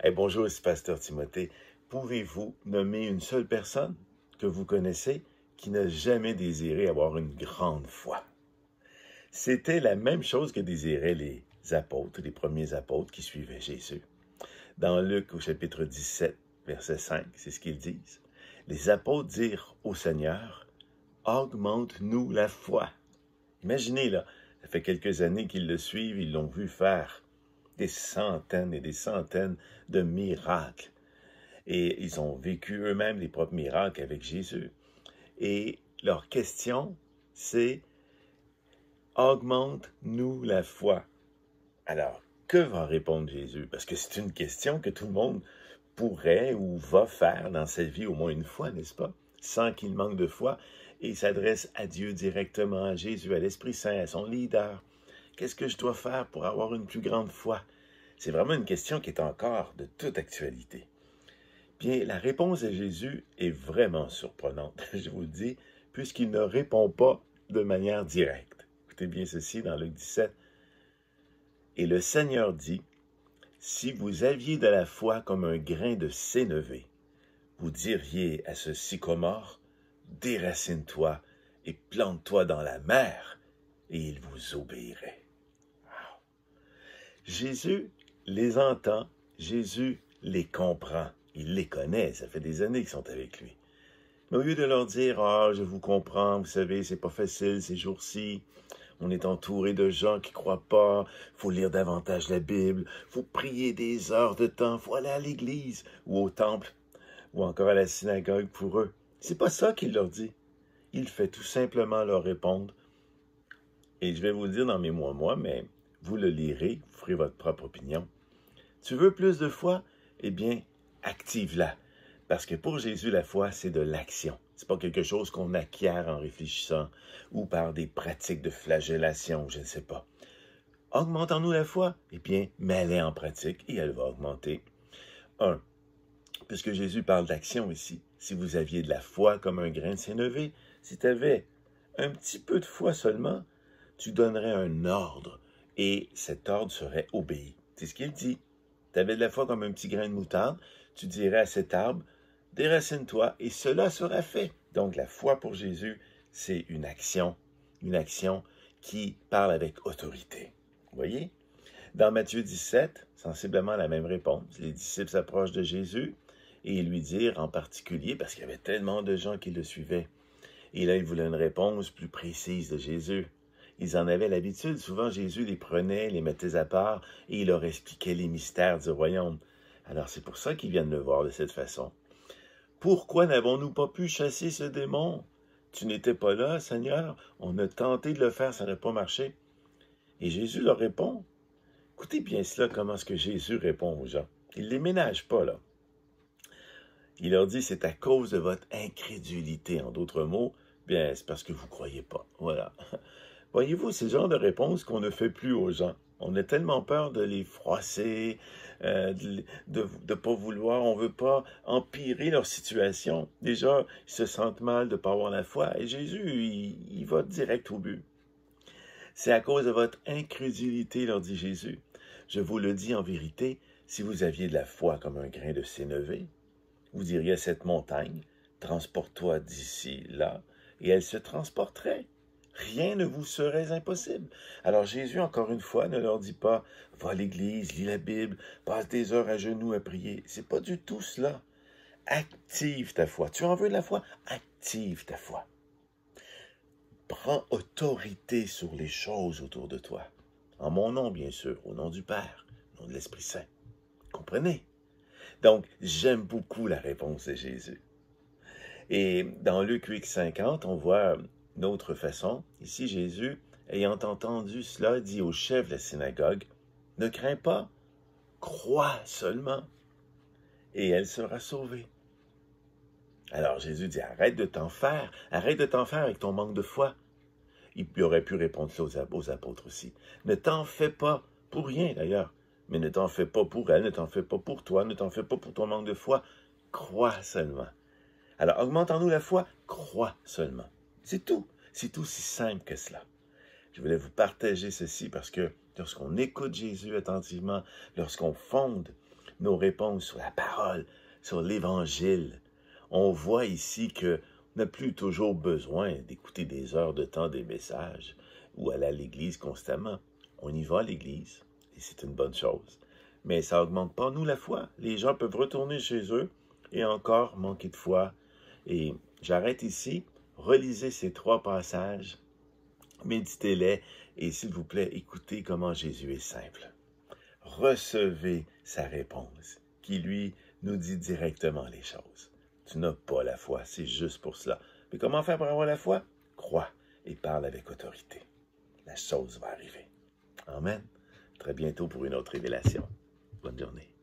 Bonjour, c'est Pasteur Timothée. Pouvez-vous nommer une seule personne que vous connaissez qui n'a jamais désiré avoir une grande foi? C'était la même chose que désiraient les apôtres, les premiers apôtres qui suivaient Jésus. Dans Luc au chapitre 17, verset 5, c'est ce qu'ils disent. Les apôtres dirent au Seigneur, « Augmente-nous la foi. » Imaginez, là, ça fait quelques années qu'ils le suivent, ils l'ont vu faire des centaines et des centaines de miracles. Et ils ont vécu eux-mêmes les propres miracles avec Jésus. Et leur question, c'est « Augmente-nous la foi. » Alors, que va répondre Jésus? Parce que c'est une question que tout le monde pourrait ou va faire dans sa vie au moins une fois, n'est-ce pas? Sans qu'il manque de foi. Et il s'adresse à Dieu directement, à Jésus, à l'Esprit Saint, à son leader. Qu'est-ce que je dois faire pour avoir une plus grande foi? C'est vraiment une question qui est encore de toute actualité. Bien, la réponse de Jésus est vraiment surprenante, je vous le dis, puisqu'il ne répond pas de manière directe. Écoutez bien ceci dans Luc 17. « Et le Seigneur dit, si vous aviez de la foi comme un grain de sénévé, vous diriez à ce sycomore, déracine-toi et plante-toi dans la mer, et il vous obéirait. » Wow. Jésus les entend, Jésus les comprend, il les connaît, ça fait des années qu'ils sont avec lui. Mais au lieu de leur dire « Ah, je vous comprends, vous savez, c'est pas facile ces jours-ci, on est entouré de gens qui croient pas, faut lire davantage la Bible, faut prier des heures de temps, faut aller à l'église ou au temple ou encore à la synagogue pour eux. » C'est pas ça qu'il leur dit. Il fait tout simplement leur répondre. Et je vais vous le dire dans mes moi, mais vous le lirez, vous ferez votre propre opinion. Tu veux plus de foi? Eh bien, active-la. Parce que pour Jésus, la foi, c'est de l'action. C'est pas quelque chose qu'on acquiert en réfléchissant ou par des pratiques de flagellation, je ne sais pas. Augmentons-nous la foi? Eh bien, mets-la en pratique et elle va augmenter. 1. Puisque Jésus parle d'action ici, si vous aviez de la foi comme un grain de sénévé, si tu avais un petit peu de foi seulement, tu donnerais un ordre et cet ordre serait obéi. C'est ce qu'il dit. Tu avais de la foi comme un petit grain de moutarde, tu dirais à cet arbre, déracine-toi et cela sera fait. Donc la foi pour Jésus, c'est une action qui parle avec autorité. Vous voyez? Dans Matthieu 17, sensiblement la même réponse. Les disciples s'approchent de Jésus et ils lui dirent en particulier, parce qu'il y avait tellement de gens qui le suivaient, et là ils voulaient une réponse plus précise de Jésus. Ils en avaient l'habitude, souvent Jésus les prenait, les mettait à part et il leur expliquait les mystères du royaume. Alors c'est pour ça qu'ils viennent le voir de cette façon. « Pourquoi n'avons-nous pas pu chasser ce démon? Tu n'étais pas là, Seigneur, on a tenté de le faire, ça n'a pas marché. » Et Jésus leur répond. Écoutez bien cela, comment est-ce que Jésus répond aux gens. Il ne les ménage pas, là. Il leur dit, c'est à cause de votre incrédulité. En d'autres mots, bien, c'est parce que vous ne croyez pas. Voilà. Voyez-vous, c'est le genre de réponse qu'on ne fait plus aux gens. On a tellement peur de les froisser, de ne pas vouloir, on ne veut pas empirer leur situation. Déjà, ils se sentent mal de ne pas avoir la foi. Et Jésus, il va direct au but. C'est à cause de votre incrédulité, leur dit Jésus. Je vous le dis en vérité, si vous aviez de la foi comme un grain de sénévé, vous diriez à cette montagne, transporte-toi d'ici là, et elle se transporterait. Rien ne vous serait impossible. Alors Jésus, encore une fois, ne leur dit pas, va à l'église, lis la Bible, passe des heures à genoux à prier. C'est pas du tout cela. Active ta foi. Tu en veux de la foi? Active ta foi. Prends autorité sur les choses autour de toi. En mon nom, bien sûr, au nom du Père, au nom de l'Esprit Saint. Comprenez? Donc, j'aime beaucoup la réponse de Jésus. Et dans Luc 8,50, on voit une autre façon. Ici, Jésus, ayant entendu cela, dit au chef de la synagogue, « Ne crains pas, crois seulement, et elle sera sauvée. » Alors Jésus dit, arrête de t'en faire avec ton manque de foi. Il aurait pu répondre ça aux apôtres aussi. Ne t'en fais pas, pour rien d'ailleurs, mais ne t'en fais pas pour elle, ne t'en fais pas pour toi, ne t'en fais pas pour ton manque de foi. Crois seulement. Alors, augmentons-nous la foi, crois seulement. C'est tout. C'est aussi simple que cela. Je voulais vous partager ceci parce que lorsqu'on écoute Jésus attentivement, lorsqu'on fonde nos réponses sur la parole, sur l'Évangile. On voit ici qu'on n'a plus toujours besoin d'écouter des heures de temps des messages ou aller à l'Église constamment. On y va à l'Église, et c'est une bonne chose. Mais ça n'augmente pas, nous, la foi. Les gens peuvent retourner chez eux et encore manquer de foi. Et j'arrête ici. Relisez ces 3 passages, méditez-les et s'il vous plaît, écoutez comment Jésus est simple. Recevez sa réponse, qui lui nous dit directement les choses. Tu n'as pas la foi, c'est juste pour cela. Mais comment faire pour avoir la foi? Crois et parle avec autorité. La chose va arriver. Amen. Très bientôt pour une autre révélation. Bonne journée.